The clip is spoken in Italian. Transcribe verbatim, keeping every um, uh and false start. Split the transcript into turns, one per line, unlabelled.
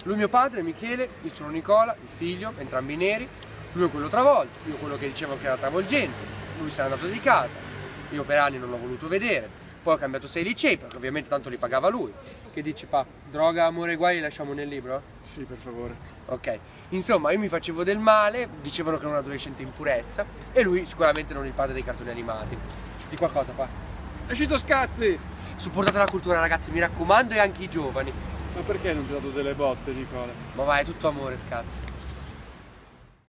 Lui mio padre, Michele, io sono Nicola, il figlio, entrambi neri. Lui è quello travolto, io quello che dicevano che era travolgente. Lui se n'è andato di casa, io per anni non l'ho voluto vedere. Poi ho cambiato sei licei, perché ovviamente tanto li pagava lui. Che dici, pa? Droga, amore e guai li lasciamo nel libro?
Sì, per favore.
Ok. Insomma, io mi facevo del male, dicevano che ero un adolescente in purezza, e lui sicuramente non il padre dei cartoni animati. Di qualcosa, pa?
È uscito Scazzi!
Supportate la cultura, ragazzi, mi raccomando, e anche i giovani.
Ma perché non ti ho dato delle botte, Nicola?
Ma vai, è tutto amore, Scazzi.